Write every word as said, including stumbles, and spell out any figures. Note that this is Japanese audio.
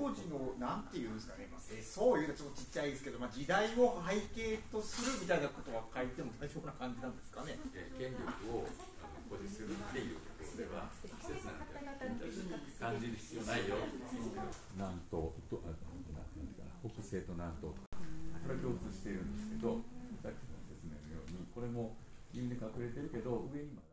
当時のなんていうんですかね、まあ、世相いうのはちょっとちっちゃいですけど、まあ、時代を背景とするみたいなことは書いても大丈夫な感じなんですかね。 権力を保持するっていうところでは適切なんて感じる必要ないよ。南東とあなんていうかな、北西と南東、これは共通しているんですけど、さっきの説明のようにこれも意味で隠れてるけど上にも